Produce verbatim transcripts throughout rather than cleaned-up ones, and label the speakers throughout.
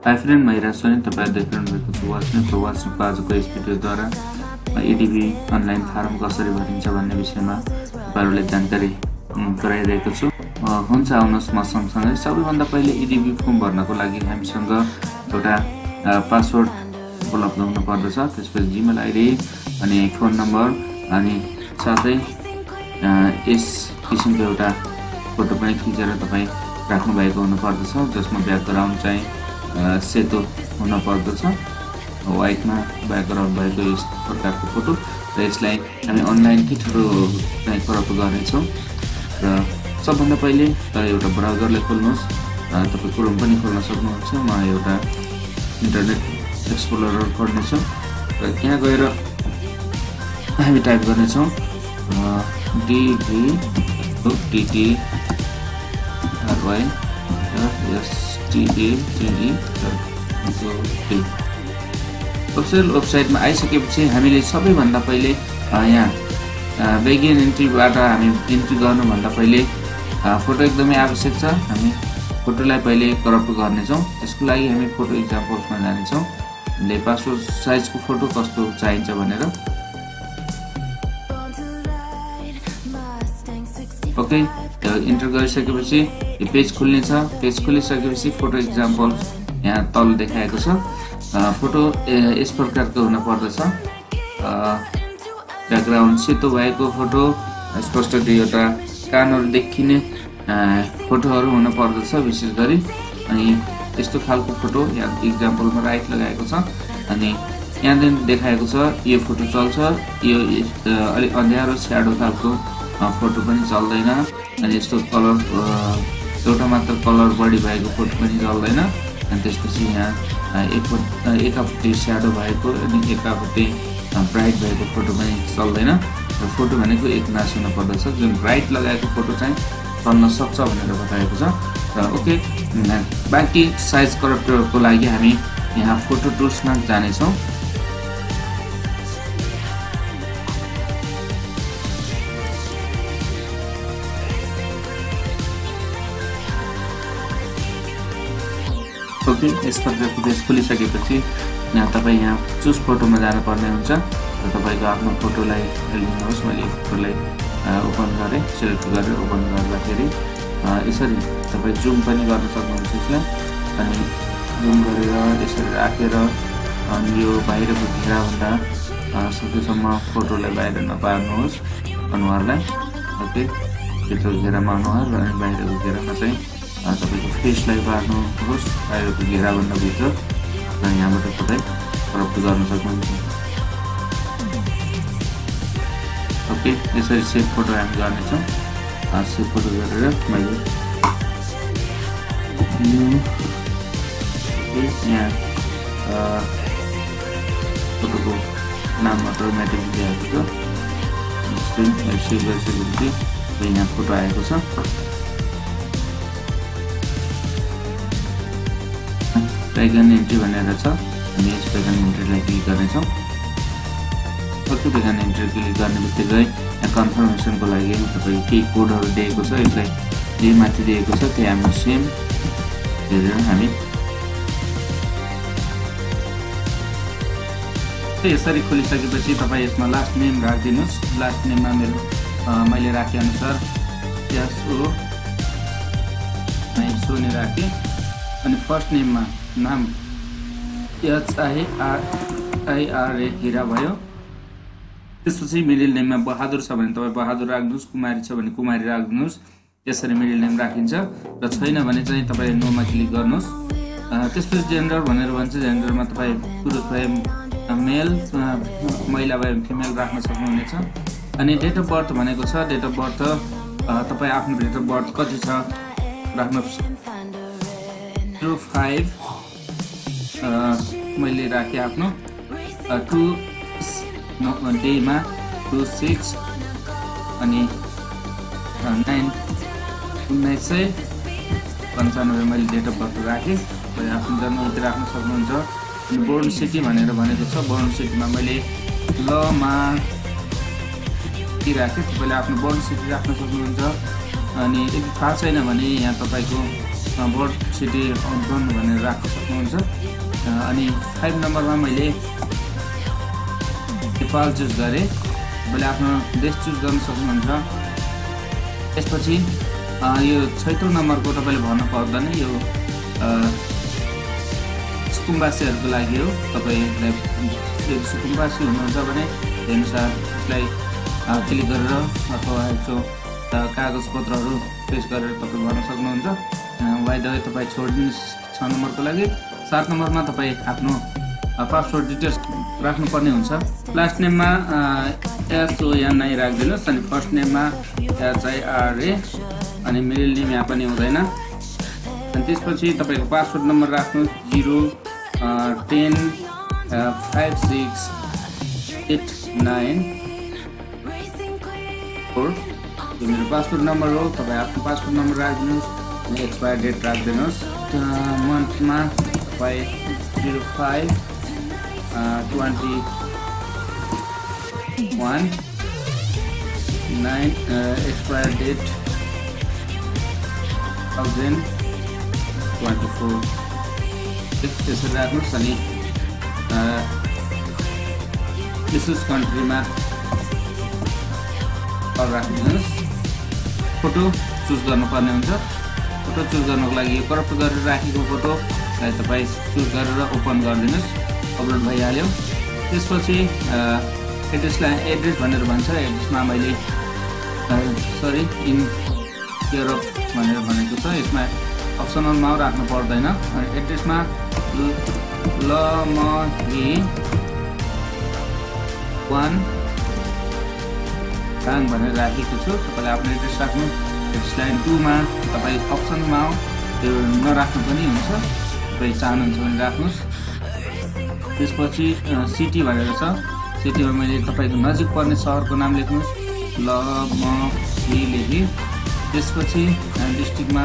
Speaker 1: High friend, म हिराज Sony तपाईहरु देखिरहनु भएको छु वाचन प्रो वाचनको आजको यस भिडियोद्वारा एडीबी अनलाइन फारम कसरी भरिन्छ भन्ने विषयमा तपाईहरुलाई जानकारी गराइरहेको छु। हुन्छ आउनुहोस् म सँगसँगै सबैभन्दा पहिले एडीबी फर्म भर्नको लागि हामीसँग एउटा पासवर्ड उपलब्ध हुनु पर्दछ। त्यसपछि जीमेल आईडी अनि फोन नम्बर अनि साथै यस किसिमको एउटा फोटो पनि खिचेर तपाई राख्नु भएको हुनु पर्दछ, जसमा ब्याकग्राउन्ड चाहिँ सेतो हुन पर्दछ, व्हाइटमा ब्याकग्राउन्ड भएको यस प्रकारको फोटो। र यसलाई हामी अनलाइन के ठुलो चाहिँ क्रप गर्नेछौँ। र सबभन्दा पहिले एउटा ब्राउजरलाई खोल्नुहोस्। तपाई क्रोम पनि खोल्न सक्नुहुन्छ। म एउटा इन्टरनेट एक्सप्लोरर खोल्नेछु र यहाँ गएर हामी टाइप गर्नेछौँ डीबी टीटी आरवाई अफिसियल वेबसाइटमा आइसकेपछि हामीले सबैभन्दा पहिले यहाँ बेगिन इन्ट्रीबाट हामी इन्ट्री गर्नुभन्दा पहिले फोटो एकदमै आवश्यक छ। हामी फोटोलाई पहिले क्रप गर्नेछौँ। यसको लागि हामी फोटो इक्जाम्पल्समा जानेछौँ। हामीले पासपोर्ट साइजको फोटो कस्तो चाहिन्छ भनेर ओके इन्टर गरिसकेपछि यो पेज खुल्नेछ। पेज खुलिसकेपछि फोटो इक्जाम्पल यहाँ तल देखाएको छ। फोटो यस प्रकारको हुन पर्दछ। ब्याकग्राउन्ड सेतो भएको फोटो, स्पष्ट दुईवटा कानहरु देखिने फोटोहरु हुन पर्दछ विशेष गरी। अनि यस्तो खालको फोटो यहाँ इक्जाम्पलमा राइट लगाएको छ। अनि यहाँ जुन देखाएको छ यो फोटो चल्छ। यो अलि अँध्यारो स्याडो खालको फोटो पनि चल्दैन। अनि यस्तो कलर एउटा मात्र कलर बढी भएको फोटो पनि चल्दैन। अनि त्यसपछि यहाँ एक एकापट्टि स्याडो भएको अनि एकापट्टि ब्राइट भएको फोटो पनि चल्दैन। र फोटो भनेको एक नास हुन पर्दछ। जुन ब्राइट लगाएको फोटो चाहिँ चल्न सक्छ भनेर बताएको छ। र ओके बाँकी साइज करप्टरको लागि हामी यहाँ फोटो टुल्समा जानेछौँ। ओके यस प्रकारको पेज खुलिसकेपछि यहाँ तपाईँ यहाँ चुज फोटोमा जानुपर्ने हुन्छ। र तपाईँको आफ्नो फोटोलाई लिनुहोस्। मैले फोटोलाई ओपन गरेँ, सिलेक्ट गरेर ओपन गर्दाखेरि यसरी तपाईँ जुम पनि गर्न सक्नुहुन्छ यसलाई। अनि जुम गरेर यसरी राखेर अनि यो बाहिरको घेराभन्दा सकेसम्म फोटोलाई बाहिर नपार्नुहोस् अनुहारलाई। ओके भित्र घेरामा अनुहार र अनि बाहिरको घेरामा चाहिँ तपाईको फेसलाई पार्नुहोस् बाहिरको घेराभन्दा भित्र। र यहाँबाट तपाईँ क्रप गर्न सक्नुहुन्छ। ओके यसरी सेभ फोटो हामी गर्नेछौँ। सेभ फोटो गरेर मैले यहाँ फोटोको नाम मात्र म्याट्रिक दिएको छ। सेभ गरिसकेपछि यहाँ फोटो आएको छ। पेगन एन्ट्री भनेर छ। हामी यस पेगन एन्ट्रीलाई क्लिक गर्नेछौँ। ओके पेगन एन्ट्री क्लिक गर्ने बित्तिकै यहाँ कन्फर्मेसनको लागि तपाईँको केही कोडहरू दिएको छ। यसलाई जे माथि दिएको छ त्यही हामी सेम हेरेर हामी यसरी खोलिसकेपछि तपाईँ यसमा लास्ट नेम राखिदिनुहोस्। लास्ट नेममा मेरो मैले राखे अनुसार यस हो सोनी राखेँ। अनि फर्स्ट नेममा नाम एचआईआरए हिरा भयो। त्यसपछि मिडल नेममा बहादुर छ भने तपाईँ बहादुर राख्नुहोस्, कुमारी छ भने कुमारी राख्नुहोस्। यसरी मिडल नेम राखिन्छ। र छैन भने चाहिँ तपाईँ नोमा क्लिक गर्नुहोस्। त्यसपछि जेन्डर भनेर भन्छ। जेन्डरमा तपाईँ पुरुष भए मेल, महिला भए फिमेल राख्न सक्नुहुनेछ। अनि डेट अफ बर्थ भनेको छ। डेट अफ बर्थ तपाईँ आफ्नो डेट अफ बर्थ कति छ राख्नुहोस्। जिरो फाइभ मैले राखेँ आफ्नो टु डेमा टु सिक्स अनि नाइन उन्नाइस सय पन्चानब्बे मैले डेट अफ बर्थ राखेँ। आफ्नो जन्ममिति राख्न सक्नुहुन्छ। अनि बोर्न सिटी भनेर भनेको छ। बोर्न सिटीमा मैले लमा के राखेँ। तपाईँले आफ्नो बोर्न सिटी राख्न सक्नुहुन्छ। अनि यदि थाहा छैन भने यहाँ तपाईँको बोर्ड सिटी अनबर्न भनेर राख्न सक्नुहुन्छ। अनि फाइभ नम्बरमा मैले नेपाल चुज गरेँ। तपाईँले आफ्नो देश चुज गर्न सक्नुहुन्छ। त्यसपछि यो छैटौँ नम्बरको तपाईँले भन्नु पर्दैन, यो सुकुम्बासीहरूको लागि हो। तपाईँलाई सुकुम्बासी हुनुहुन्छ भने त्यही अनुसार यसलाई क्लिक गरेर अथवा यसो कागजपत्रहरू पेस्ट गरेर तपाईँ भर्न सक्नुहुन्छ। बाइ द वे तपाईँ छोडिदिनुहोस् छ नम्बरको लागि। सात नम्बरमा तपाईँ आफ्नो पासवर्ड डिटेल्स राख्नुपर्ने हुन्छ। लास्ट नेममा एसओएनआई राखिदिनुहोस् अनि फर्स्ट नेममा एचआइआरए अनि मिडल नेम यहाँ पनि हुँदैन। अनि त्यसपछि तपाईँको पासवर्ड नम्बर राख्नुहोस् zero ten five six eight nine four. यो मेरो पासवर्ड नम्बर हो। तपाईँ आफ्नो पासवर्ड नम्बर राखिदिनुहोस् अनि एक्सपायर डेट राखिदिनुहोस्। मन्थमा तपाईँ zero five twenty one nine expire date thousand twenty four त्यसरी राख्नुहोस्। अनि विशेष कन्ट्रीमा राखिदिनुहोस्। फोटो चुज गर्नुपर्ने हुन्छ। फोटो चुज गर्नको लागि यो क्रप गरेर राखेको फोटोलाई तपाईँ चुज गरेर ओपन गरिदिनुहोस्। अपलोड भइहाल्यो। त्यसपछि एड्रेसलाई एड्रेस भनेर भन्छ। एड्रेसमा मैले सरी इन युरोप भनेर भनेको छ। यसमा अप्सनलमा राख्नु पर्दैन। अनि एड्रेसमा ल म वान काङ भनेर राखेको छु। तपाईँले आफ्नो एड्रेस राख्नुहोस्। एड्रेस लाइन टूमा तपाईँ अप्सनमा त्यो नराख्नु पनि हुन्छ। तपाईँ चाहनुहुन्छ भने राख्नुहोस्। त्यसपछि सिटी भनेर छ। सिटीमा मैले तपाईँको नजिक पर्ने सहरको नाम लेख्नुहोस्। ल म लेखेँ। त्यसपछि डिस्ट्रिक्टमा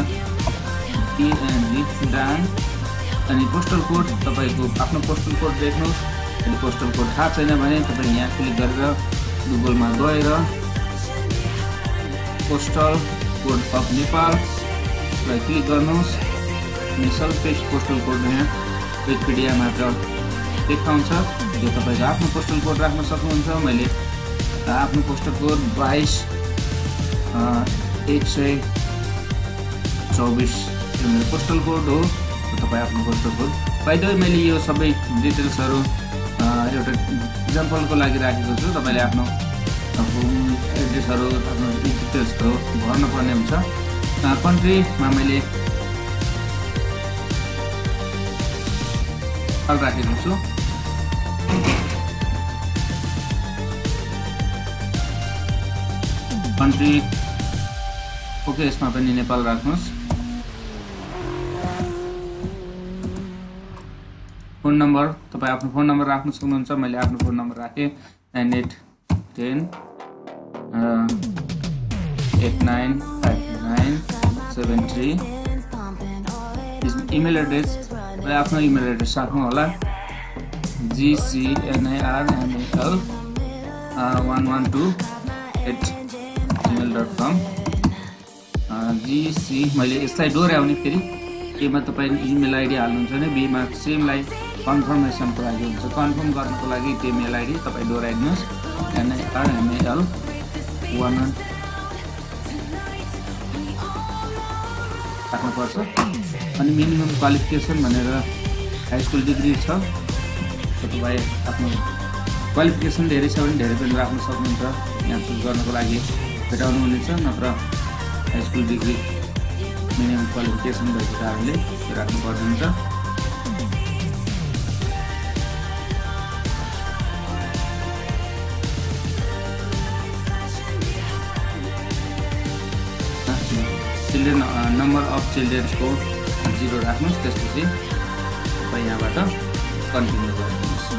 Speaker 1: डाङ अनि पोस्टल कोड तपाईँको आफ्नो पोस्टल कोड लेख्नुहोस्। यदि पोस्टल कोड थाहा छैन भने तपाईँ यहाँ क्लिक गरेर गुगलमा गएर पोस्टल कोड अफ नेपाललाई क्लिक गर्नुहोस्। अनि सेल्फ पोस्टल कोड यहाँ विकिपिडिया मात्र देखाउँछ। यो तपाईँको आफ्नो पोस्टल कोड राख्न सक्नुहुन्छ। मैले आफ्नो पोस्टल कोड बाइस एक सय चौबिस यो मेरो पोस्टल कोड हो। तपाईँ आफ्नो postal code by the way मैले यो सबै डिटेल्सहरू एउटा इक्जाम्पलको लागि राखेको छु। तपाईँले आफ्नो एड्रेसहरू आफ्नो डिटेल्सहरू भर्नुपर्ने हुन्छ। कन्ट्रीमा मैले राखेको छु। कन्ट्री ओके, यसमा पनि नेपाल राख्नुहोस्। फोन नम्बर तपाईँ आफ्नो फोन नम्बर राख्न सक्नुहुन्छ। मैले आफ्नो फोन नम्बर राखेँ nine at ten at nine five nine seven three. Email address तपाईँ आफ्नो इमेल एड्रेस राख्नु होला। जिसिएनआइआरएमएल one one two at Gmail dot com. GC मैले यसलाई डोर्याउने फेरि एमा तपाईँ इमेल आइडी हाल्नुहुन्छ भने बीमा सेमलाई कन्फर्मेसनको लागि हुन्छ। कन्फर्म गर्नको लागि त्यो मेल आइडी तपाईँ डोर्याइदिनुहोस्। एनआइआरएमएल वान वान राख्नुपर्छ। अनि मिनिमम क्वालिफिकेसन भनेर हाई स्कुल डिग्री छ। तपाईँ आफ्नो क्वालिफिकेसन धेरै छ भने धेरै पनि राख्न सक्नुहुन्छ। यहाँ चुज गर्नको लागि भेटाउनु हुनेछ। नत्र high school degree minimum qualification भएको कारणले राख्नुपर्ने हुन्छ। चिल्ड्रेन नम्बर अफ चिल्ड्रेन्सको जिरो राख्नुहोस्। त्यसपछि तपाईँ यहाँबाट कन्टिन्यू गरिदिनुहोस्।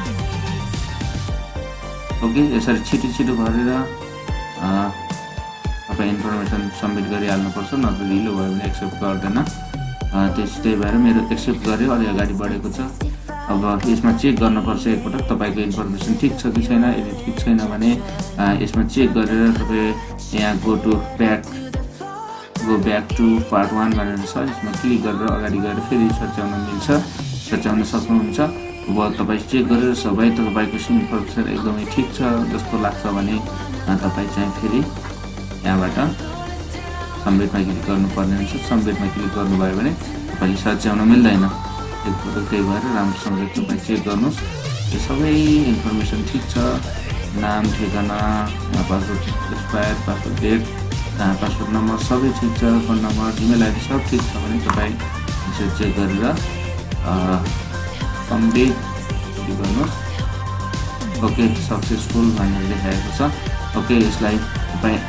Speaker 1: ओके, यसरी छिटो छिटो भरेर तपाईँ इन्फर्मेसन सबमिट गरिहाल्नुपर्छ। नत्र ढिलो भयो भने एक्सेप्ट गर्दैन। त्यस त्यही भएर मेरो एक्सेप्ट गर्यो, अलि अगाडि बढेको छ। अब यसमा चेक गर्नुपर्छ एकपटक तपाईँको इन्फर्मेसन ठिक छ कि छैन। यदि ठिक छैन भने यसमा चेक गरेर तपाईँ यहाँ go to back go back to part one भनेर छ। यसमा क्लिक गरेर अगाडि गएर फेरि सच्याउन मिल्छ। सच्याउन सक्नुहुन्छ। अब तपाईँ चेक गरेर सबै तपाईँको सिम इन्फर्मेसन एकदमै ठिक छ जस्तो लाग्छ भने तपाईँ चाहिँ फेरि यहाँबाट सबमिटमा क्लिक गर्नुपर्ने हुन्छ। सबमिटमा क्लिक गर्नुभयो भने तपाईँले सच्याउन मिल्दैन। त्यही भएर राम्रोसँग तपाईँ चेक गर्नुहोस् यो सबै इन्फर्मेसन ठिक छ। नाम, ठेगाना, password expire, password date, password number सबै ठिक छ। फोन नम्बर, इमेल आइडी सब ठिक छ भने तपाईँ यसरी चेक गरेर सबमिट गर्नुहोस्। ओके सक्सेसफुल भनेर देखाएको छ। ओके यसलाई तपाईँ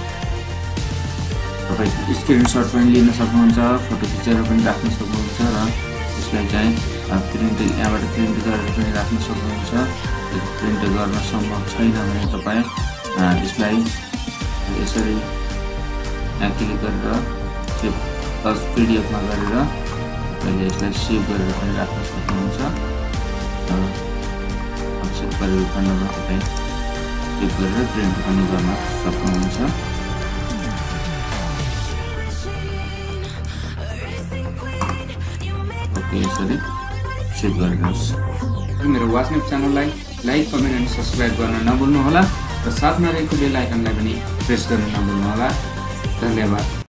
Speaker 1: तपाईँ स्क्रिनसट पनि लिन सक्नुहुन्छ, फोटो खिचेर पनि राख्न सक्नुहुन्छ र यसलाई चाहिँ प्रिन्ट यहाँबाट प्रिन्ट गरेर पनि राख्न सक्नुहुन्छ। प्रिन्ट गर्न सम्भव छैन भने तपाईँ यसलाई यसरी यहाँ क्लिक गरेर सेभ प्लस पिडिएफमा गरेर तपाईँले यसलाई सेभ गरेर पनि राख्न सक्नुहुन्छ। सेभ गरेर खण्डमा तपाईँ सेभ गरेर प्रिन्ट पनि गर्न सक्नुहुन्छ। ओके यसरी सेभ गरिदिनुहोस्। मेरो वाट्सएप च्यानललाई लाइक, कमेन्ट अनि सब्सक्राइब गर्न नभुल्नुहोला र साथमा रहेको बेल आइकनलाई पनि प्रेस गर्न नभुल्नुहोला। धन्यवाद।